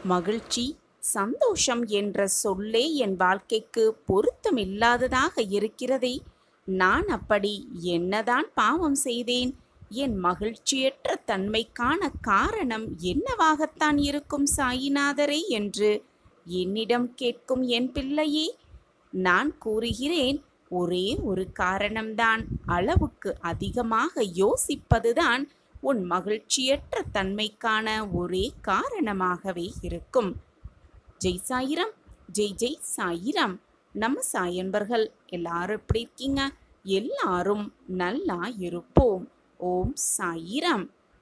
மகிழ்ச்சி, சந்தோஷம் என்ற சொல்லே என் வாழ்க்கைக்கு பொருத்தமில்லாததாக இருக்கிறதே. நான் அப்படி என்னதான் பாவம் செய்தேன்? என் மகிழ்ச்சியற்ற தன்மைக்கான காரணம் என்னவாகத்தான் இருக்கும் சாயிநாதரே என்று என்னிடம் கேட்கும் என் பிள்ளையே, நான் கூறுகிறேன், ஒரே ஒரு காரணம்தான். அளவுக்கு அதிகமாக யோசிப்பதுதான் உன் மகிழ்ச்சியற்ற தன்மைக்கான ஒரே காரணமாகவே இருக்கும். ஜெய் சாயிராம், ஜெய் ஜெய் சாயிராம். நம்ம சாயன்பர்கள் எல்லாரும் எப்படி இருக்கீங்க? எல்லாரும் நல்லா இருப்போம். ஓம் சாயிராம்.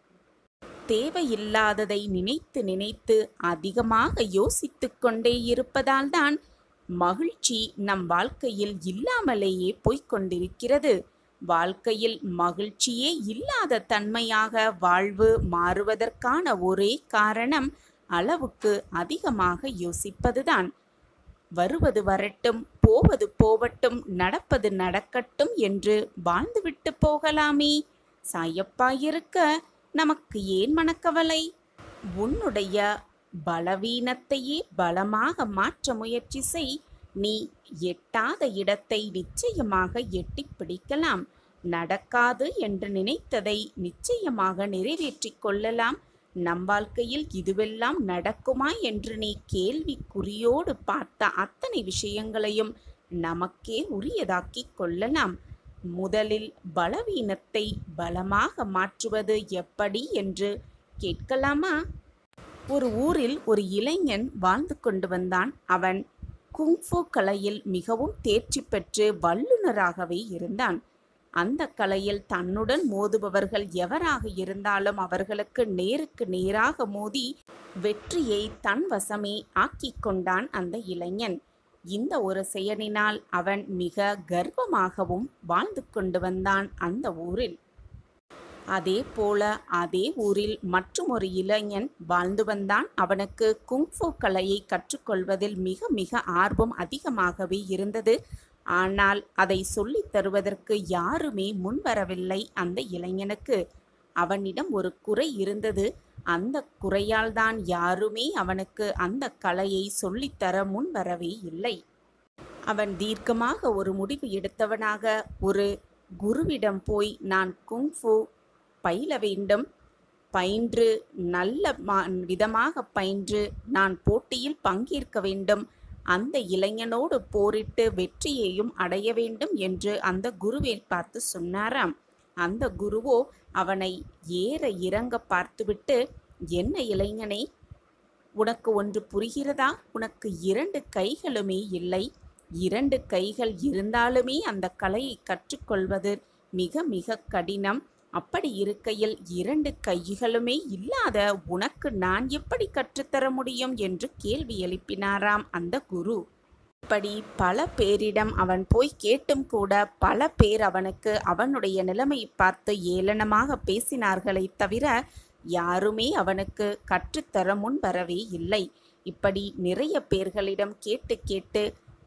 தேவையில்லாததை நினைத்து நினைத்து அதிகமாக யோசித்து கொண்டே இருப்பதால் தான் மகிழ்ச்சி நம் வாழ்க்கையில் இல்லாமலேயே போய்கொண்டிருக்கிறது. வாழ்க்கையில் மகிழ்ச்சியே இல்லாத தன்மையாக வாழ்வு மாறுவதற்கான ஒரே காரணம் அளவுக்கு அதிகமாக யோசிப்பதுதான். வருவது வரட்டும், போவது போவட்டும், நடப்பது நடக்கட்டும் என்று வாழ்ந்துவிட்டு போகலாமே. சாயப்பா இருக்க நமக்கு ஏன் மனக்கவலை? உன்னுடைய பலவீனத்தையே பலமாக மாற்ற முயற்சி செய். நீ எட்டாத இடத்தை நிச்சயமாக எட்டி பிடிக்கலாம். நடக்காது என்று நினைத்ததை நிச்சயமாக நிறைவேற்றிக் கொள்ளலாம். நம் வாழ்க்கையில் இதுவெல்லாம் நடக்குமா என்று நீ கேள்விக்குறியோடு பார்த்த அத்தனை விஷயங்களையும் நமக்கே உரியதாக்கிக் கொள்ளலாம். முதலில் பலவீனத்தை பலமாக மாற்றுவது எப்படி என்று கேட்கலாமா? ஒரு ஊரில் ஒரு இளைஞன் வாழ்ந்து கொண்டு வந்தான். அவன் குங்ஃபு கலையில் மிகவும் தேர்ச்சி பெற்று வல்லுநராகவே இருந்தான். அந்த கலையில் தன்னுடன் மோதுபவர்கள் எவராக இருந்தாலும் அவர்களுக்கு நேருக்கு நேராக மோதி வெற்றியை தன் வசமே ஆக்கிக் கொண்டான் அந்த இளைஞன். இந்த ஒரு செயலினால் அவன் மிக கர்வமாகவும் வாழ்ந்து கொண்டு வந்தான் அந்த ஊரில். அதே போல அதே ஊரில் மற்றொரு இளைஞன் வாழ்ந்து வந்தான். அவனுக்கு குங்ஃபு கலையை கற்றுக்கொள்வதில் மிக மிக ஆர்வம் அதிகமாகவே இருந்தது. ஆனால் அதை சொல்லித் தருவதற்கு யாருமே முன்வரவில்லை அந்த இளைஞனுக்கு. அவனிடம் ஒரு குறை இருந்தது. அந்த குறையால் தான் யாருமே அவனுக்கு அந்த கலையை சொல்லித்தர முன்வரவே இல்லை. அவன் தீர்க்கமாக ஒரு முடிவு எடுத்தவனாக ஒரு குருவிடம் போய், நான் குங்ஃபு பயில வேண்டும், பயின்று நல்ல விதமாக பயின்று நான் போட்டியில் பங்கேற்க வேண்டும், அந்த இளைஞனோடு போரிட்டு வெற்றியையும் அடைய வேண்டும் என்று அந்த குருவை பார்த்து சொன்னாராம். அந்த குருவோ அவனை ஏற இறங்க பார்த்துவிட்டு, என்ன இளைஞனே, உனக்கு ஒன்று புரிகிறதா? உனக்கு 2 கைகளுமே இல்லை. 2 கைகள் இருந்தாலுமே அந்த கலையை கற்றுக்கொள்வது மிக மிக கடினம். அப்படி இருக்கையில் 2 கைகளுமே இல்லாத உனக்கு நான் எப்படி கற்றுத்தர முடியும் என்று கேள்வி எழுப்பினாராம் அந்த குரு. இப்படி பல பேரிடம் அவன் போய் கேட்டும் கூட பல பேர் அவனுக்கு அவனுடைய நிலைமையை பார்த்து ஏளனமாக பேசினார்களே தவிர யாருமே அவனுக்கு கற்றுத்தர முன் வரவே இல்லை. இப்படி நிறைய பேர்களிடம் கேட்டு கேட்டு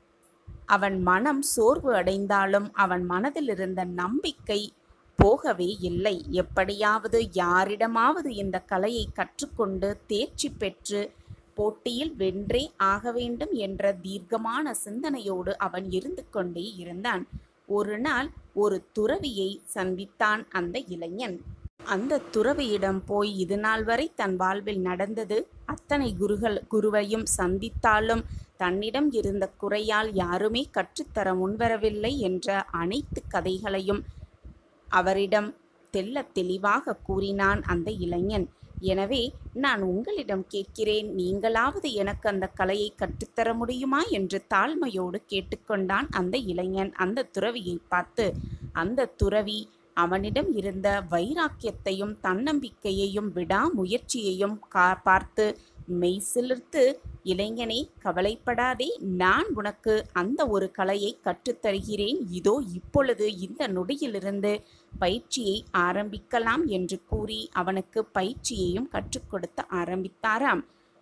அவன் மனம் சோர்வு அடைந்தாலும் அவன் மனதில் இருந்த நம்பிக்கை போகவே இல்லை. எப்படியாவது யாரிடமாவது இந்த கலையை கற்றுக்கொண்டு தேர்ச்சி பெற்று போட்டியில் வென்றே ஆக வேண்டும் என்ற தீர்க்கமான சிந்தனையோடு அவன் இருந்து கொண்டே இருந்தான். ஒரு நாள் ஒரு துறவியை சந்தித்தான் அந்த இளைஞன். அந்த துறவியிடம் போய் இது நாள் வரை தன் வாழ்வில் நடந்தது அத்தனை குருவையும் சந்தித்தாலும் தன்னிடம் இருந்த குறையால் யாருமே கற்றுத்தர முன்வரவில்லை என்ற அனைத்து கதைகளையும் அவரிடம் தெள்ள தெளிவாக கூறினான் அந்த இளைஞன். எனவே நான் உங்களிடம் கேட்கிறேன், நீங்களாவது எனக்கு அந்த கலையை கற்றுத்தர முடியுமா என்று தாழ்மையோடு கேட்டுக்கொண்டான் அந்த இளைஞன் அந்த துறவியை பார்த்து. அந்த துறவி அவனிடம் இருந்த வைராக்கியத்தையும் தன்னம்பிக்கையையும் விடாமுயற்சியையும் பார்த்து மெய் சிலிர்த்து, இளைஞனே, கவலைப்படாதே, நான் உனக்கு அந்த ஒரு கலையை கற்றுத்தருகிறேன். இதோ இப்பொழுது இந்த நொடியிலிருந்து பயிற்சியை ஆரம்பிக்கலாம் என்று கூறி அவனுக்கு பயிற்சியையும் கற்றுக் கொடுத்து ஆரம்பித்தாராம்.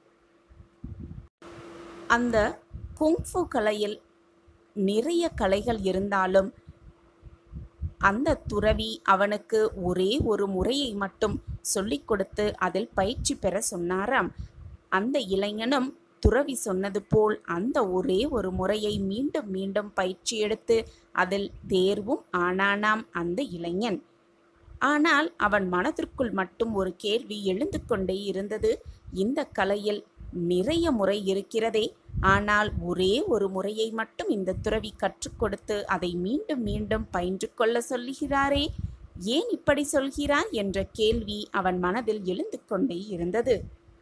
அந்த குங்ஃபு கலையில் நிறைய கலைகள் இருந்தாலும் அந்த துறவி அவனுக்கு ஒரே ஒரு முறையை மட்டும் சொல்லிக் கொடுத்து அதில் பயிற்சி பெற சொன்னாராம். அந்த இளைஞனும் துறவி சொன்னது போல் அந்த ஒரே ஒரு முறையை மீண்டும் மீண்டும் பயிற்சி எடுத்து அதில் தேர்வும் ஆனானாம் அந்த இளைஞன். ஆனால் அவன் மனதிற்குள் மட்டும் ஒரு கேள்வி எழுந்து கொண்டே இருந்தது. இந்த கலையில் நிறைய முறை இருக்கிறதே, ஆனால் ஒரே ஒரு முறையை மட்டும் இந்த துறவி கற்றுக் கொடுத்து அதை மீண்டும் மீண்டும் பயின்று கொள்ள சொல்லுகிறாரே, ஏன் இப்படி சொல்கிறார் என்ற கேள்வி அவன் மனதில் எழுந்து கொண்டே இருந்தது.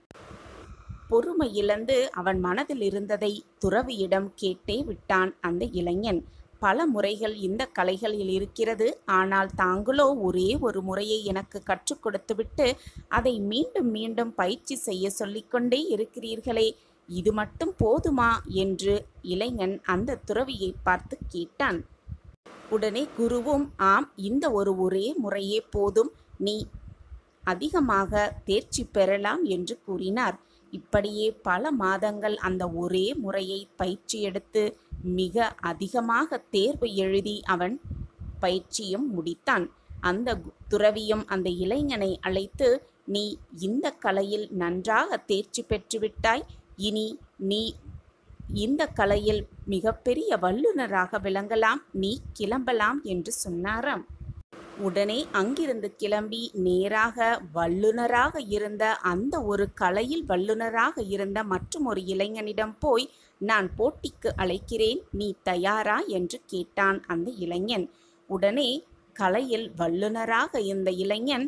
பொறுமை இழந்து அவன் மனதில் இருந்ததை துறவியிடம் கேட்டே விட்டான் அந்த இளைஞன். பல முறைகள் இந்த கலைகளில் இருக்கிறது, ஆனால் தாங்களோ ஒரே ஒரு முறையை எனக்கு கற்றுக் கொடுத்துவிட்டு அதை மீண்டும் மீண்டும் பயிற்சி செய்ய சொல்லிக்கொண்டே இருக்கிறீர்களே, இது மட்டும் போதுமா என்று இளைஞன் அந்த துறவியை பார்த்து கேட்டான். உடனே குருவும், ஆம், இந்த ஒரே முறையே போதும், நீ அதிகமாக தேர்ச்சி பெறலாம் என்று கூறினார். இப்படியே பல மாதங்கள் அந்த ஒரே முறையை பயிற்சி எடுத்து மிக அதிகமாக தேர்வு எழுதி அவன் பயிற்சியும் முடித்தான். அந்த துறவியும் அந்த இளைஞனை அழைத்து, நீ இந்த கலையில் நன்றாக தேர்ச்சி பெற்றுவிட்டாய், இனி நீ இந்த கலையில் மிகப்பெரிய வல்லுநராக விளங்கலாம், நீ கிளம்பலாம் என்று சொன்னாராம். உடனே அங்கிருந்து கிளம்பி நேராக வல்லுநராக இருந்த அந்த ஒரு கலையில் வல்லுநராக இருந்த மற்றும் ஒரு இளைஞனிடம் போய், நான் போட்டிக்கு அழைக்கிறேன், நீ தயாரா என்று கேட்டான் அந்த இளைஞன். உடனே கலையில் வல்லுநராக இருந்த இளைஞன்,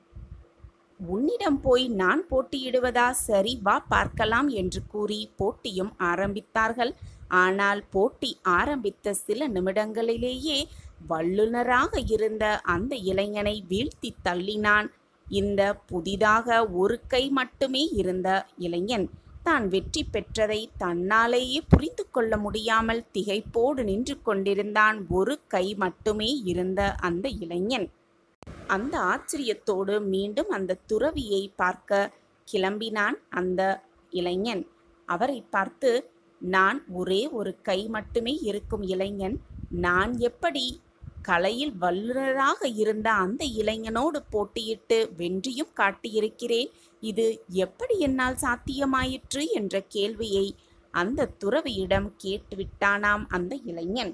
உன்னிடம் போய் நான் போட்டியிடுவதா, சரி வா பார்க்கலாம் என்று கூறி போட்டியும் ஆரம்பித்தார்கள். ஆனால் போட்டி ஆரம்பித்த சில நிமிடங்களிலேயே வல்லுநராக இருந்த அந்த இளைஞனை வீழ்த்தி தள்ளினான் இந்த புதிதாக ஒரு கை மட்டுமே இருந்த இளைஞன். தான் வெற்றி பெற்றதை தன்னாலேயே புரிந்து கொள்ள முடியாமல் திகைப்போடு நின்று கொண்டிருந்தான் ஒரு கை மட்டுமே இருந்த அந்த இளைஞன். அந்த ஆச்சரியத்தோடு மீண்டும் அந்த துறவியை பார்க்க கிளம்பினான் அந்த இளைஞன். அவரை பார்த்து, நான் ஒரே ஒரு கை மட்டுமே இருக்கும் இளைஞன், நான் எப்படி கலையில் வல்லுநராக இருந்த அந்த இளைஞனோடு போட்டியிட்டு வென்றியும் காட்டியிருக்கிறேன், இது எப்படி என்னால் சாத்தியமாயிற்று என்ற கேள்வியை அந்த துறவியிடம் கேட்டுவிட்டானாம் அந்த இளைஞன்.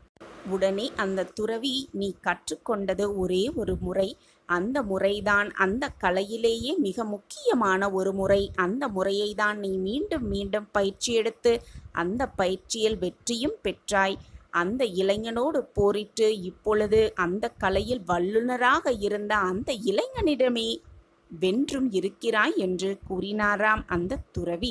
உடனே அந்த துறவி, நீ கற்றுக்கொண்டது ஒரே ஒரு முறை, அந்த முறைதான் அந்த கலையிலேயே மிக முக்கியமான ஒரு முறை, அந்த முறையை தான் நீ மீண்டும் மீண்டும் பயிற்சி எடுத்து அந்த பயிற்சியில் வெற்றியும் பெற்றாய், அந்த இளைஞனோடு போரிட்டு இப்பொழுது அந்த கலையில் வல்லுநராக இருந்த அந்த இளைஞனிடமே வென்றும் இருக்கிறாய் என்று கூறினாராம் அந்த துறவி.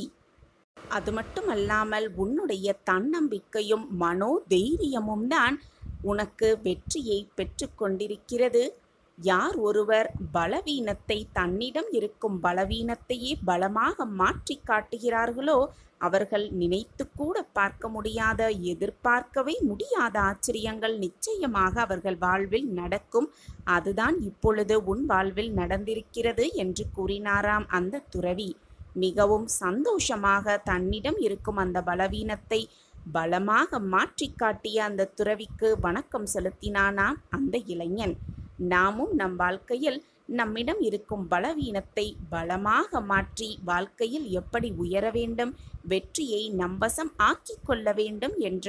அது மட்டுமல்லாமல் உன்னுடைய தன்னம்பிக்கையும் மனோதைரியமும் தான் உனக்கு வெற்றியை பெற்று கொண்டிருக்கிறது. யார் ஒருவர் பலவீனத்தை, தன்னிடம் இருக்கும் பலவீனத்தையே பலமாக மாற்றி காட்டுகிறார்களோ அவர்கள் நினைத்து கூட பார்க்க முடியாத, எதிர்பார்க்கவே முடியாத ஆச்சரியங்கள் நிச்சயமாக அவர்கள் வாழ்வில் நடக்கும். அதுதான் இப்பொழுது உன் வாழ்வில் நடந்திருக்கிறது என்று கூறினாராம் அந்த துறவி. மிகவும் சந்தோஷமாக தன்னிடம் இருக்கும் அந்த பலவீனத்தை பலமாக மாற்றி காட்டிய அந்த துறவிக்கு வணக்கம் செலுத்தினானாம் அந்த இளைஞன். நாமும் நம் வாழ்க்கையில் நம்மிடம் இருக்கும் பலவீனத்தை பலமாக மாற்றி வாழ்க்கையில் எப்படி உயர வேண்டும், வெற்றியை நம்பசம் ஆக்கிக் கொள்ள வேண்டும் என்ற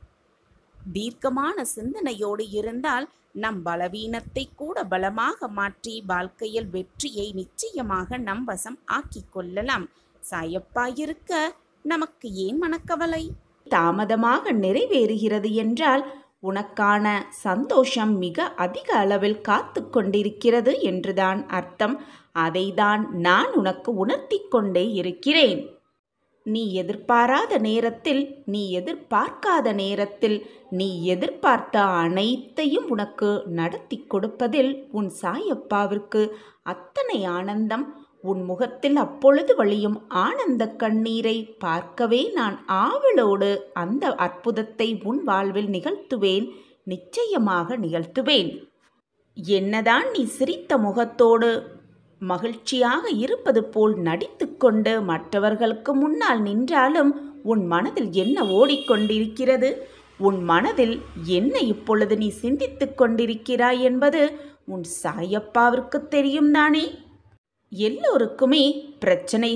தீர்க்கமான சிந்தனையோடு இருந்தால் நம் பலவீனத்தை கூட பலமாக மாற்றி வாழ்க்கையில் வெற்றியை நிச்சயமாக நம்பசம் ஆக்கிக் கொள்ளலாம். சாயப்பாயிருக்க நமக்கு ஏன் மனக்கவலை? தாமதமாக நிறைவேறுகிறது என்றால் உனக்கான சந்தோஷம் மிக அதிக அளவில் காத்து கொண்டிருக்கிறது என்றுதான் அர்த்தம். அதைதான் நான் உனக்கு உணர்த்தி கொண்டே இருக்கிறேன். நீ எதிர்பாராத நேரத்தில், நீ எதிர்பார்க்காத நேரத்தில், நீ எதிர்பார்த்த அனைத்தையும் உனக்கு நடத்தி கொடுப்பதில் உன் சாயப்பாவிற்கு அத்தனை ஆனந்தம். உன் முகத்தில் அப்பொழுது வழியும் ஆனந்த கண்ணீரை பார்க்கவே நான் ஆவலோடு அந்த அற்புதத்தை உன் வாழ்வில் நிகழ்த்துவேன், நிச்சயமாக நிகழ்த்துவேன். என்னதான் நீ சிரித்த முகத்தோடு மகிழ்ச்சியாக இருப்பது போல் நடித்து கொண்டு மற்றவர்களுக்கு முன்னால் நின்றாலும் உன் மனதில் என்ன ஓடிக்கொண்டிருக்கிறது, உன் மனதில் என்ன இப்பொழுது நீ சிந்தித்து கொண்டிருக்கிறாய் என்பது உன் சாயப்பாவிற்கு தெரியும் தானே. எல்லோருக்குமே பிரச்சனைகள்,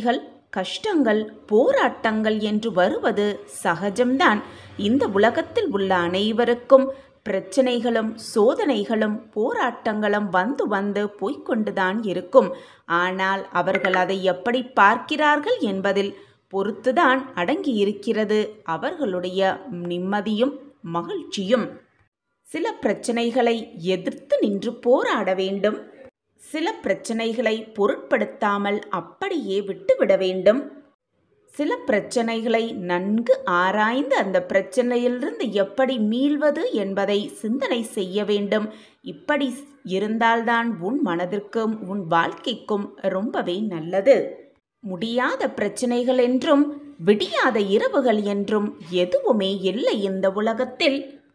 கஷ்டங்கள், போராட்டங்கள் என்று வருவது சகஜம்தான். இந்த உலகத்தில் உள்ள அனைவருக்கும் பிரச்சனைகளும், சோதனைகளும், போராட்டங்களும் வந்து வந்து போய்கொண்டுதான் இருக்கும். ஆனால் அவர்கள் அதை எப்படி பார்க்கிறார்கள் என்பதில் பொறுத்துதான் அடங்கியிருக்கிறது அவர்களுடைய நிம்மதியும் மகிழ்ச்சியும். சில பிரச்சனைகளை எதிர்த்து நின்று போராட வேண்டும். சில பிரச்சனைகளை பொருட்படுத்தாமல் அப்படியே விட்டுவிட வேண்டும். சில பிரச்சனைகளை நன்கு ஆராய்ந்து அந்த பிரச்சனையிலிருந்து எப்படி மீள்வது என்பதை சிந்தனை செய்ய வேண்டும். இப்படி இருந்தால்தான் உன் மனதிற்கும் உன் வாழ்க்கைக்கும் ரொம்பவே நல்லது. முடியாத பிரச்சனைகள் என்றும் விடியாத இரவுகள் என்றும் எதுவுமே இல்லை இந்த உலகத்தில்.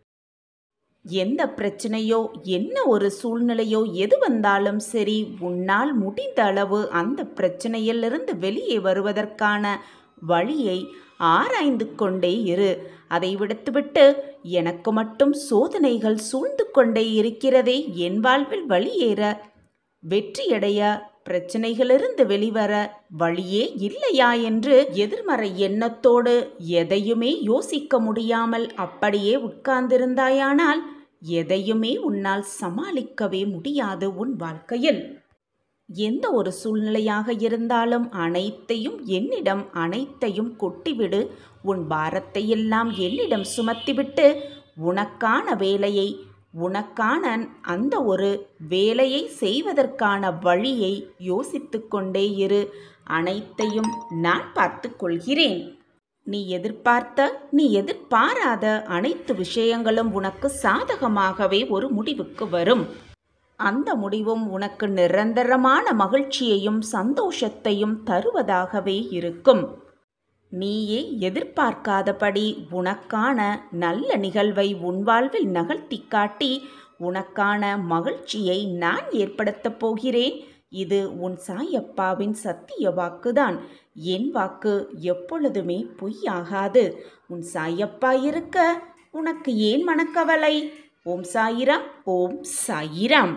எந்த பிரச்சனையோ, என்ன ஒரு சூழ்நிலையோ, எது வந்தாலும் சரி, உன்னால் முடிந்த அளவு அந்த பிரச்சனையிலிருந்து வெளியே வருவதற்கான வழியை ஆராய்ந்து கொண்டே இரு. அதை விடுத்துவிட்டு எனக்கு மட்டும் சோதனைகள் சூழ்ந்து கொண்டே இருக்கிறதே, என் வாழ்வில் வழியேற, வெற்றியடைய, பிரச்சனைகளிலிருந்து வெளிவர வழியே இல்லையா என்று எதிர்மறை எண்ணத்தோடு எதையுமே யோசிக்க முடியாமல் அப்படியே உட்கார்ந்திருந்தாயானால் எதையுமே உன்னால் சமாளிக்கவே முடியாது உன் வாழ்க்கையில். எந்த ஒரு சூழ்நிலையாக இருந்தாலும் அனைத்தையும் என்னிடம் அனைத்தையும் கொட்டிவிடு. உன் பாரத்தை எல்லாம் என்னிடம் சுமத்திவிட்டு உனக்கான வேலையை, உனக்கான அந்த ஒரு வேலையை செய்வதற்கான வழியை யோசித்து கொண்டே இரு. அனைத்தையும் நான் பார்த்து கொள்கிறேன். நீ எதிர்பார்த்த, நீ எதிர்பாராத அனைத்து விஷயங்களும் உனக்கு சாதகமாகவே ஒரு முடிவுக்கு வரும். அந்த முடிவும் உனக்கு நிரந்தரமான மகிழ்ச்சியையும் சந்தோஷத்தையும் தருவதாகவே இருக்கும். நீயே எதிர்பார்க்காதபடி உனக்கான நல்ல நிகழ்வை உன் வாழ்வில் நகர்த்தி காட்டி உனக்கான மகிழ்ச்சியை நான் ஏற்படுத்தப் போகிறேன். இது உன் சாயப்பாவின் சத்திய வாக்குதான். என் வாக்கு எப்பொழுதுமே பொய்யாகாது. உன் சாயப்பா இருக்க உனக்கு ஏன் மனக்கவலை? ஓம் சாயிராம், ஓம் சாயிராம்.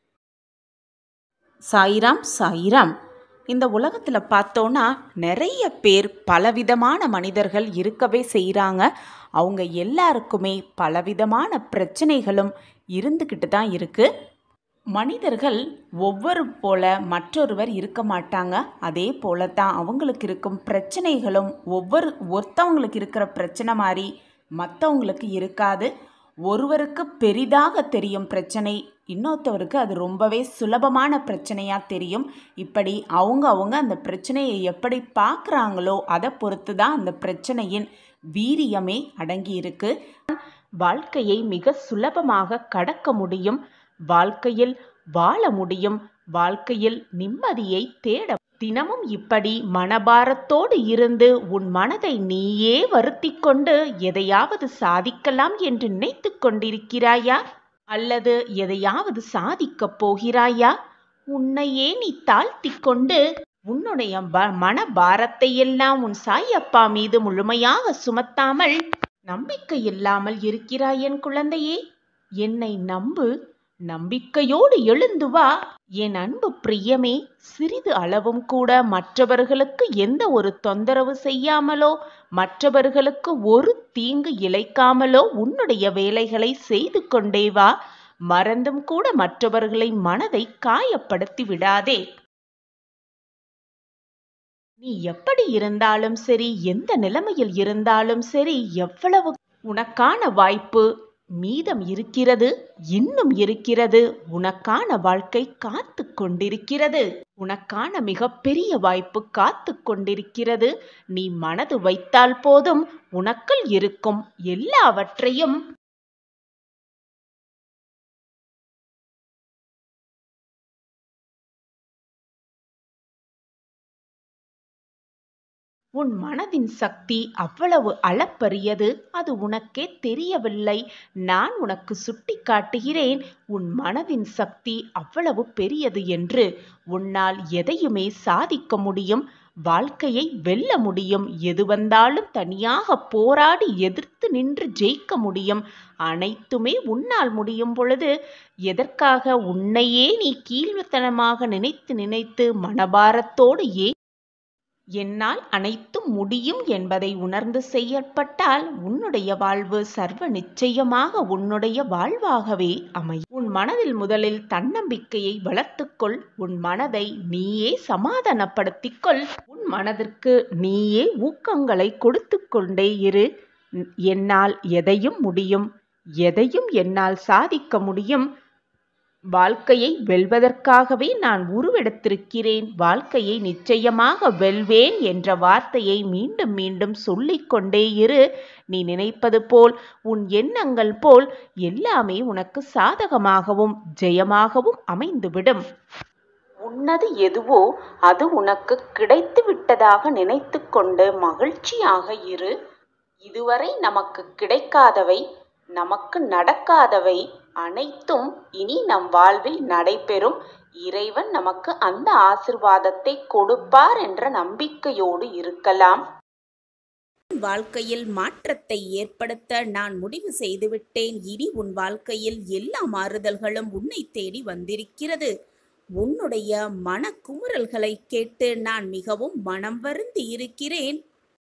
சாயிராம் சாயிராம். இந்த உலகத்தில் பார்த்தோன்னா நிறைய பேர், பலவிதமான மனிதர்கள் இருக்கவே செய்கிறாங்க. அவங்க எல்லாருக்குமே பலவிதமான பிரச்சனைகளும் இருந்துக்கிட்டு தான் இருக்குது. மனிதர்கள் ஒவ்வொரு போல மற்றொருவர் இருக்க மாட்டாங்க. அதே போல தான் அவங்களுக்கு இருக்கும் பிரச்சனைகளும் ஒருத்தவங்களுக்கு இருக்கிற பிரச்சனை மாதிரி மற்றவங்களுக்கு இருக்காது. ஒருவருக்கு பெரிதாக தெரியும் பிரச்சனை, இன்னொருத்தவருக்கு அது ரொம்பவே சுலபமான பிரச்சனையாக தெரியும். இப்படி அவங்க அந்த பிரச்சனையை எப்படி பார்க்குறாங்களோ அதை பொறுத்து தான் அந்த பிரச்சனையின் வீரியமே அடங்கி இருக்கு. வாழ்க்கையை மிக சுலபமாக கடக்க முடியும். வாழ்க்கையில் வாழ முடியும். வாழ்க்கையில் நிம்மதியை தேட. தினமும் இப்படி மனபாரத்தோடு இருந்து உன் மனதை நீயே வருத்தி கொண்டு எதையாவது சாதிக்கலாம் என்று நினைத்து கொண்டிருக்கிறாயா? அல்லது எதையாவது சாதிக்கப் போகிறாயா? உன்னையே நீ தாழ்த்தி கொண்டு உன்னுடைய மனபாரத்தை எல்லாம் உன் சாயப்பா மீது முழுமையாக சுமத்தாமல் நம்பிக்கை இல்லாமல் இருக்கிறாய் என் குழந்தையே. என்னை நம்பு. நம்பிக்கையோடு எழுந்து வா என் அன்பு பிரியமே. சிறிது அளவும் கூட மற்றவர்களுக்கு எந்த ஒரு தொந்தரவு செய்யாமலோ, மற்றவர்களுக்கு ஒரு தீங்கு இழைக்காமலோ உன்னுடைய வேலைகளை செய்து கொண்டே வா. மறந்தும் கூட மற்றவர்களின் மனதை காயப்படுத்தி விடாதே. நீ எப்படி இருந்தாலும் சரி, எந்த நிலைமையில் இருந்தாலும் சரி, எவ்வளவு உனக்கான வாய்ப்பு மீதம் இருக்கிறது, இன்னும் இருக்கிறது. உனக்கான வாழ்க்கை காத்து கொண்டிருக்கிறது. உனக்கான மிகப்பெரிய வாய்ப்பு காத்து கொண்டிருக்கிறது. நீ மனது வைத்தால் போதும் உனக்குள் இருக்கும் எல்லாவற்றையும் உன் மனதின் சக்தி அவ்வளவு அளப்பரியது. அது உனக்கே தெரியவில்லை. நான் உனக்கு சுட்டி காட்டுகிறேன். உன் மனதின் சக்தி அவ்வளவு பெரியது என்று. உன்னால் எதையுமே சாதிக்க முடியும். வாழ்க்கையை வெல்ல முடியும். எது வந்தாலும் தனியாக போராடி எதிர்த்து நின்று ஜெயிக்க முடியும். அனைத்துமே உன்னால் முடியும் பொழுது எதற்காக உன்னையே நீ கீழ்த்தனமாக நினைத்து மனபாரத்தோடு என்னால் அனைத்தும் முடியும் என்பதை உணர்ந்து செயற்பட்டால் உன்னுடைய வாழ்வு சர்வ நிச்சயமாக உன்னுடைய வாழ்வாகவே அமையும். உன் மனதில் முதலில் தன்னம்பிக்கையை வளர்த்துக்கொள். உன் மனதை நீயே சமாதானப்படுத்திக்கொள். உன் மனதிற்கு நீயே ஊக்கங்களை கொடுத்து கொண்டே இரு. என்னால் எதையும் முடியும், எதையும் என்னால் சாதிக்க முடியும். வாழ்க்கையை வெல்வதற்காகவே நான் உருவெடுத்திருக்கிறேன். வாழ்க்கையை நிச்சயமாக வெல்வேன் என்ற வார்த்தையை மீண்டும் மீண்டும் சொல்லிக்கொண்டே இரு. நீ நினைப்பது போல், உன் எண்ணங்கள் போல் எல்லாமே உனக்கு சாதகமாகவும் ஜெயமாகவும் அமைந்துவிடும். உன்னது எதுவோ அது உனக்கு கிடைத்து விட்டதாக நினைத்து கொண்டு மகிழ்ச்சியாக இரு. இதுவரை நமக்கு கிடைக்காதவை, நமக்கு நடக்காதவை அனைத்தும் இனி நம் வாழ்வில் நடைபெறும். இறைவன் நமக்கு அந்த ஆசிர்வாதத்தை கொடுப்பார் என்ற நம்பிக்கையோடு இருக்கலாம். வாழ்க்கையில் மாற்றத்தை ஏற்படுத்த நான் முடிவு செய்துவிட்டேன். இனி உன் வாழ்க்கையில் எல்லா மாறுதல்களும் உன்னை தேடி வந்திருக்கிறது. உன்னுடைய மனக்குமுறல்களை கேட்டு நான் மிகவும் மனம் வருந்தி இருக்கிறேன்.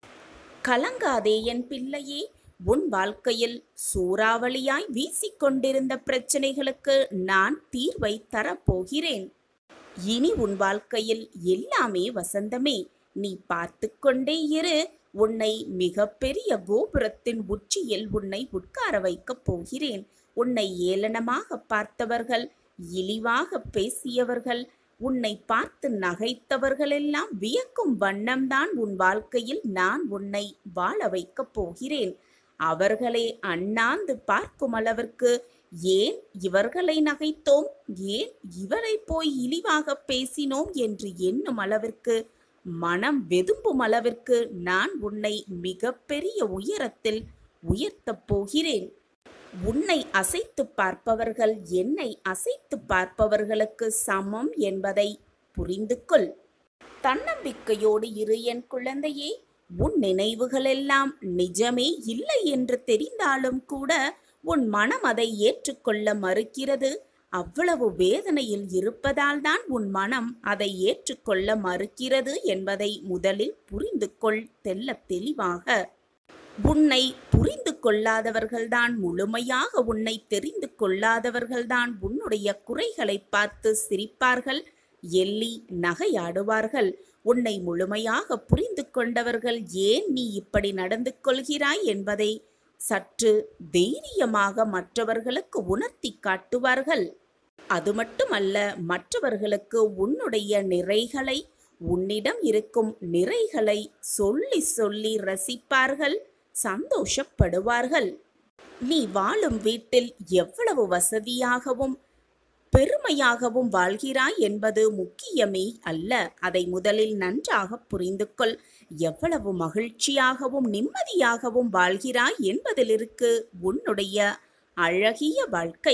கலங்காதே என் பிள்ளையே. உன் வாழ்க்கையில் சூறாவளியாய் வீசிக்கொண்டிருந்த பிரச்சனைகளுக்கு நான் தீர்வை தரப்போகிறேன். இனி உன் வாழ்க்கையில் எல்லாமே வசந்தமே. நீ பார்த்து கொண்டே இரு. உன்னை மிகப்பெரிய கோபுரத்தின் உச்சியில் உன்னை உட்கார வைக்கப் போகிறேன். உன்னை ஏளனமாக பார்த்தவர்கள், இழிவாக பேசியவர்கள், உன்னை பார்த்து நகைத்தவர்களெல்லாம் வியக்கும் வண்ணம்தான் உன் வாழ்க்கையில் நான் உன்னை வாழ வைக்கப் போகிறேன். அவர்களை அண்ணாந்து பார்க்கும் அளவிற்கு, ஏன் இவர்களை நகைத்தோம், ஏன் இவரை போய் இழிவாக பேசினோம் என்று எண்ணும் அளவிற்கு, மனம் வெதும்பும் அளவிற்கு நான் உன்னை மிகப்பெரிய உயரத்தில் உயர்த்தப் போகிறேன். உன்னை அசைத்து பார்ப்பவர்கள் என்னை அசைத்து பார்ப்பவர்களுக்கு சமம் என்பதை புரிந்து கொள். தன்னம்பிக்கையோடு இரு என் குழந்தையே. உன் நினைவுகளெல்லாம் நிஜமே இல்லை என்று தெரிந்தாலும் கூட உன் மனம் அதை ஏற்றுக்கொள்ள மறுக்கிறது. அவ்வளவு வேதனையில் இருப்பதால் தான் உன் மனம் அதை ஏற்றுக்கொள்ள மறுக்கிறது என்பதை முதலில் புரிந்து கொள் தெள்ளத் தெளிவாக. உன்னை புரிந்து கொள்ளாதவர்கள்தான், முழுமையாக உன்னை தெரிந்து கொள்ளாதவர்கள்தான் உன்னுடைய குறைகளை பார்த்து சிரிப்பார்கள், எள்ளி நகையாடுவார்கள். உன்னை முழுமையாக புரிந்து கொண்டவர்கள் ஏன் நீ இப்படி நடந்து கொள்கிறாய் என்பதை சற்று தைரியமாக மற்றவர்களுக்கு உணர்த்தி காட்டுவார்கள். அது மட்டுமல்ல, மற்றவர்களுக்கு உன்னுடைய நிறைகளை, உன்னிடம் இருக்கும் நிறைகளை சொல்லி சொல்லி ரசிப்பார்கள், சந்தோஷப்படுவார்கள். நீ வாழும் வீட்டில் எவ்வளவு வசதியாகவும் பெருமையாகவும் வாழ்கிறாய் என்பது முக்கியமே அல்ல. அதை முதலில் நன்றாக புரிந்து கொள். எவ்வளவு மகிழ்ச்சியாகவும் நிம்மதியாகவும் வாழ்கிறாய் என்பதில் இருக்கு உன்னுடைய அழகிய வாழ்க்கை.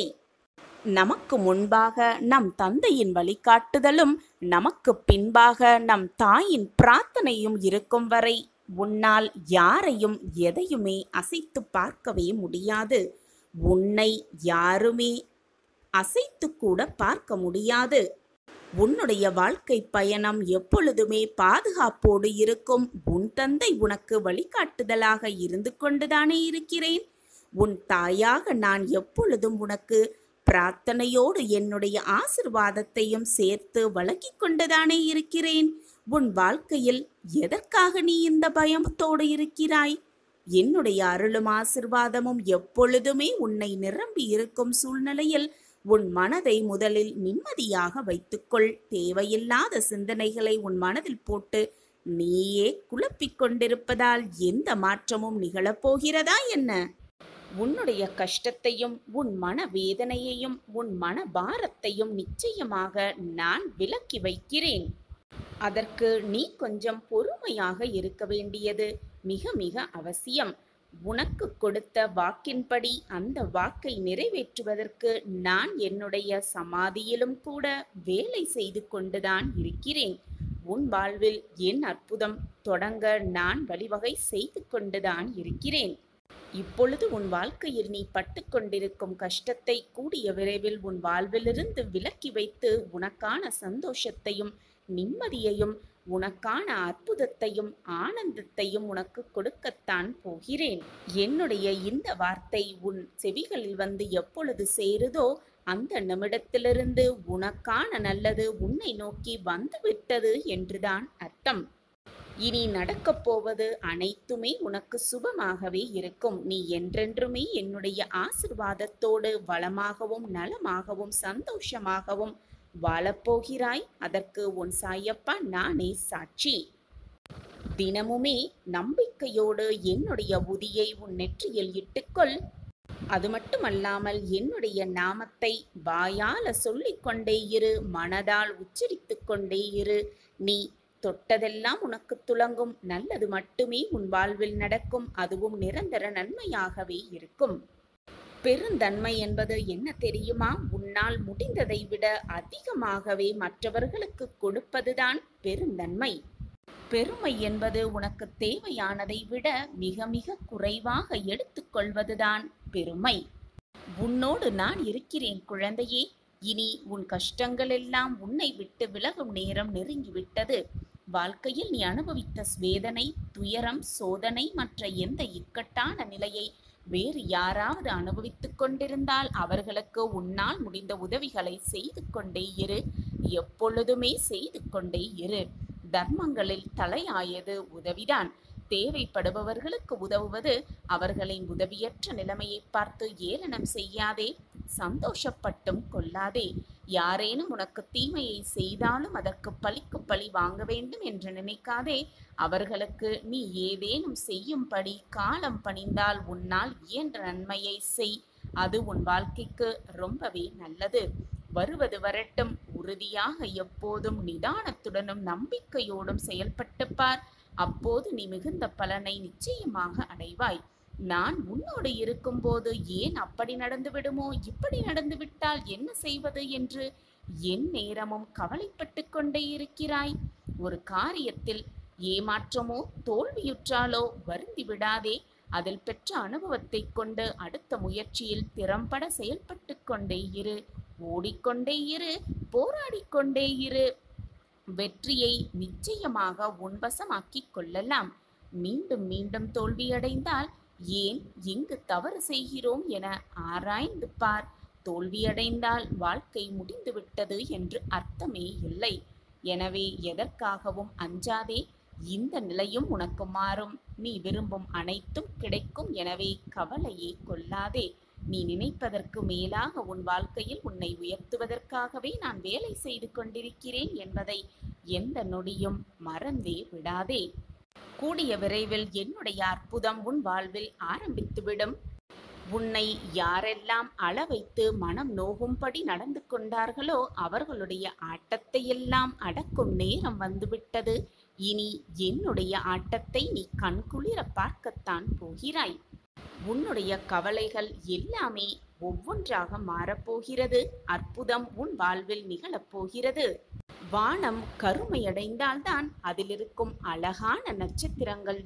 நமக்கு முன்பாக நம் தந்தையின் வழிகாட்டுதலும், நமக்கு பின்பாக நம் தாயின் பிரார்த்தனையும் இருக்கும் வரை உன்னால் யாரையும் எதையுமே அசைத்து பார்க்கவே முடியாது. உன்னை யாருமே அசைத்து கூட பார்க்க முடியாது. உன்னுடைய வாழ்க்கை பயணம் எப்பொழுதுமே பாதுகாப்போடு இருக்கும். உன் தந்தை உனக்கு வழிகாட்டுதலாக இருந்து கொண்டுதானே இருக்கிறேன். உன் தாயாக நான் எப்பொழுதும் உனக்கு பிரார்த்தனையோடு என்னுடைய ஆசிர்வாதத்தையும் சேர்த்து வழங்கிக் கொண்டுதானே இருக்கிறேன். உன் வாழ்க்கையில் எதற்காக நீ இந்த பயத்தோடு இருக்கிறாய்? என்னுடைய அருளும் ஆசிர்வாதமும் எப்பொழுதுமே உன்னை நிரம்பி இருக்கும் சூழ்நிலையில் உன் மனதை முதலில் நிம்மதியாக வைத்துக்கொள். தேவையில்லாத சிந்தனைகளை உன் மனதில் போட்டு நீயே குழப்பிக் கொண்டிருப்பதால் எந்த மாற்றமும் நிகழப்போகிறதா என்ன? உன்னுடைய கஷ்டத்தையும் உன் மன வேதனையையும் உன் மன பாரத்தையும் நிச்சயமாக நான் விலக்கி வைக்கிறேன். அதற்கு நீ கொஞ்சம் பொறுமையாக இருக்க வேண்டியது மிக மிக அவசியம். உனக்கு கொடுத்த வாக்கின்படி அந்த வாக்கை நிறைவேற்றுவதற்கு நான் என்னுடைய சமாதியிலும் கூட வேலை செய்து கொண்டுதான் இருக்கிறேன். உன் வாழ்வில் என் அற்புதம் தொடங்க நான் வழிவகை செய்து கொண்டுதான் இருக்கிறேன். இப்பொழுது உன் வாழ்க்கையில் நீ பட்டு கொண்டிருக்கும் கஷ்டத்தை கூடிய விரைவில் உன் வாழ்விலிருந்து விலக்கி வைத்து உனக்கான சந்தோஷத்தையும் நிம்மதியையும் உனக்கான அற்புதத்தையும் ஆனந்தத்தையும் உனக்கு கொடுக்கத்தான் போகிறேன். என்னுடைய இந்த வார்த்தை உன் செவிகளில் வந்து எப்பொழுது சேருதோ அந்த நிமிடத்திலிருந்து உனக்கான நல்லது உன்னை நோக்கி வந்துவிட்டது என்றுதான் அர்த்தம். இனி நடக்கப் போவது அனைத்துமே உனக்கு சுபமாகவே இருக்கும். நீ என்றென்றுமே என்னுடைய ஆசிர்வாதத்தோடு வளமாகவும் நலமாகவும் சந்தோஷமாகவும் வாழப்போகிறாய். அதற்கு உன் சாயப்பா நானே சாட்சி. தினமுமே நம்பிக்கையோடு என்னுடைய உதியை உன் நெற்றியில் இட்டுக்கொள். அது மட்டுமல்லாமல் என்னுடைய நாமத்தை வாயால சொல்லிக்கொண்டே இரு, மனதால் உச்சரித்து கொண்டே இரு. நீ தொட்டதெல்லாம் உனக்கு துலங்கும். நல்லது மட்டுமே உன் வாழ்வில் நடக்கும். அதுவும் நிரந்தர நன்மையாகவே இருக்கும். பெருந்தன்மை என்பது என்ன தெரியுமா? உன்னால் முடிந்ததை விட அதிகமாகவே மற்றவர்களுக்கு கொடுப்பதுதான் பெருந்தன்மை. பெருமை என்பது உனக்கு தேவையானதை விட மிக மிக குறைவாக எடுத்துக்கொள்வதுதான் பெருமை. உன்னோடு நான் இருக்கிறேன் குழந்தையே. இனி உன் கஷ்டங்கள் எல்லாம் உன்னை விட்டு விலகும் நேரம் நெருங்கிவிட்டது. வாழ்க்கையில் நீ அனுபவித்த வேதனை, துயரம், சோதனை மற்ற எந்த இக்கட்டான நிலையை வேறு யாராவது அனுபவித்துக் கொண்டிருந்தால் அவர்களுக்கு உன்னால் முடிந்த உதவிகளை செய்து கொண்டே இரு. எப்பொழுதுமே செய்து கொண்டே இரு. தர்மங்களில் தலையாயது உதவிதான். தேவைப்படுபவர்களுக்கு உதவுவது. அவர்களின் உதவியற்ற நிலைமையை பார்த்து ஏளனம் செய்யாதே, சந்தோஷப்பட்டும் கொள்ளாதே. யாரேனும் உனக்கு தீமையை செய்தாலும் அதற்கு பழிக்கு பழி வாங்க வேண்டும் என்று நினைக்காதே. அவர்களுக்கு நீ ஏதேனும் செய்யும்படி காலம் பணிந்தால் உன்னால் இயன்ற நன்மையை செய். அது உன் வாழ்க்கைக்கு ரொம்பவே நல்லது. வருவது வரட்டும். உறுதியாக எப்போதும் நிதானத்துடனும் நம்பிக்கையோடும் செயல்பட்டு பார். அப்போது நீ மிகுந்த பலனை நிச்சயமாக அடைவாய். நான் உன்னோடு இருக்கும்போது ஏன் அப்படி நடந்து விடுமோ, இப்படி நடந்து விட்டால் என்ன செய்வது என்று என் நேரமும் கவலைப்பட்டு கொண்டே இருக்கிறாய். ஒரு காரியத்தில் ஏமாற்றமோ தோல்வியுற்றாலோ வருந்தி விடாதே. அதில் பெற்ற அனுபவத்தை கொண்டு அடுத்த முயற்சியில் திறம்பட செயல்பட்டு கொண்டே இரு. ஓடிக்கொண்டே இரு, போராடிக்கொண்டே இரு. வெற்றியை நிச்சயமாக உன்வசமாக்கிக் கொள்ளலாம். மீண்டும் மீண்டும் தோல்வியடைந்தால் ஏன், எங்கு தவறு செய்கிறோம் என ஆராய்ந்து பார். தோல்வியடைந்தால் வாழ்க்கை முடிந்துவிட்டது என்று அர்த்தமே இல்லை. எனவே எதற்காகவும் அஞ்சாதே. இந்த நிலையும் உனக்கு மாறும். நீ விரும்பும் அனைத்தும் கிடைக்கும். எனவே கவலையே கொள்ளாதே. நீ நினைப்பதற்கு மேலாக உன் வாழ்க்கையில் உன்னை உயர்த்துவதற்காகவே நான் வேலை செய்து கொண்டிருக்கிறேன் என்பதை எந்த நொடியும் மறந்தே விடாதே. கூடிய விரைவில் என்னுடைய அற்புதம் உன் வாழ்வில் ஆரம்பித்துவிடும். உன்னை யாரெல்லாம் அளவைத்து மனம் நோகும்படி நடந்து கொண்டார்களோ அவர்களுடைய ஆட்டத்தை எல்லாம் அடக்கும் நேரம் வந்துவிட்டது. இனி என்னுடைய ஆட்டத்தை நீ கண்குளிர பார்க்கத்தான் போகிறாய். உன்னுடைய கவலைகள் எல்லாமே ஒவ்வொன்றாக மாறப்போகிறது. அற்புதம் உன் வாழ்வில் நிகழப்போகிறது. வானம் கருமையடைந்தால்தான் அதிலிருக்கும் அழகான நட்சத்திரங்கள்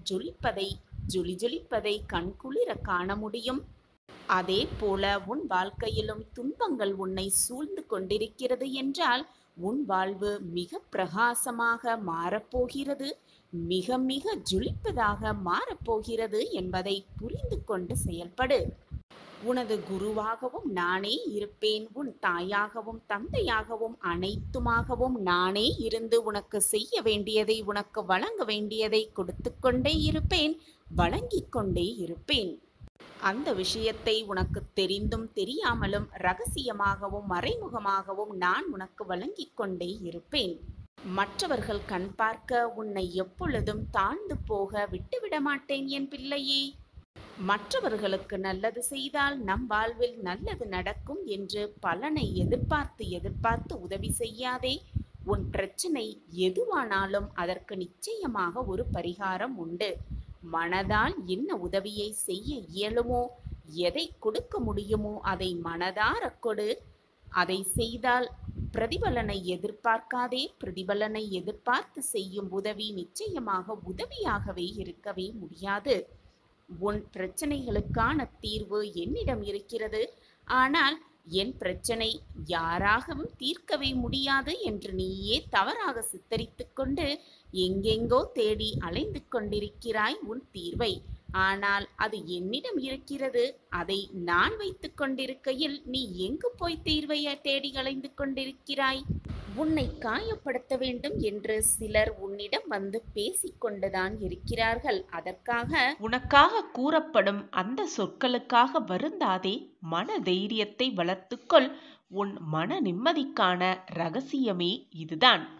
ஜொலிப்பதை கண்குளிர காண முடியும். அதே போல உன் வாழ்க்கையிலும் துன்பங்கள் உன்னை சூழ்ந்து கொண்டிருக்கிறது என்றால் உன் வாழ்வு மிக பிரகாசமாக மாறப்போகிறது. மிக மிக ஜொலிப்பதாக மாறப்போகிறது என்பதை புரிந்து கொண்டு செயல்படு. உனது குருவாகவும் நானே இருப்பேன். உன் தாயாகவும் தந்தையாகவும் அனைத்துமாகவும் நானே இருந்து உனக்கு செய்ய வேண்டியதை, உனக்கு வழங்க வேண்டியதை கொடுத்து கொண்டே இருப்பேன், வழங்கிக் கொண்டே இருப்பேன். அந்த விஷயத்தை உனக்கு தெரிந்தும் தெரியாமலும் ரகசியமாகவும் மறைமுகமாகவும் நான் உனக்கு வழங்கிக் கொண்டே இருப்பேன். மற்றவர்கள் கண் பார்க்க உன்னை எப்பொழுதும் தாழ்ந்து போக விட்டுவிட மாட்டேன் என் பிள்ளையே. மற்றவர்களுக்கு நல்லது செய்தால் நம் வாழ்வில் நல்லது நடக்கும் என்று பலனை எதிர்பார்த்து உதவி செய்யாதே. உன் பிரச்சனை எதுவானாலும் அதற்கு நிச்சயமாக ஒரு பரிகாரம் உண்டு. மனதால் என்ன உதவியை செய்ய இயலுமோ, எதை கொடுக்க முடியுமோ அதை மனதார கொடு. அதை செய்தால் பிரதிபலனை எதிர்பார்க்காதே. பிரதிபலனை எதிர்பார்த்து செய்யும் உதவி நிச்சயமாக உதவியாகவே இருக்கவே முடியாது. உன் பிரச்சனைகளுக்கான தீர்வு என்னிடம் இருக்கிறது. ஆனால் என் பிரச்சனை யாராகவும் தீர்க்கவே முடியாது என்று நீயே தவறாக சித்தரித்துக் கொண்டு எங்கெங்கோ தேடி அலைந்து கொண்டிருக்கிறாய் உன் தீர்வை. ஆனால் அது என்னிடம் இருக்கிறது. அதை நான் வைத்துக் கொண்டிருக்கையில் நீ எங்கு போய் தீர்வை தேடி அலைந்து கொண்டிருக்கிறாய்? உன்னை காயப்படுத்த வேண்டும் என்று சிலர் உன்னிடம் வந்து பேசிக்கொண்டுதான் இருக்கிறார்கள். அதற்காக உனக்காக கூறப்படும் அந்த சொற்களுக்காக வருந்தாதே. மன தைரியத்தை வளர்த்துக்கொள். உன் மன நிம்மதிக்கான ரகசியமே இதுதான்.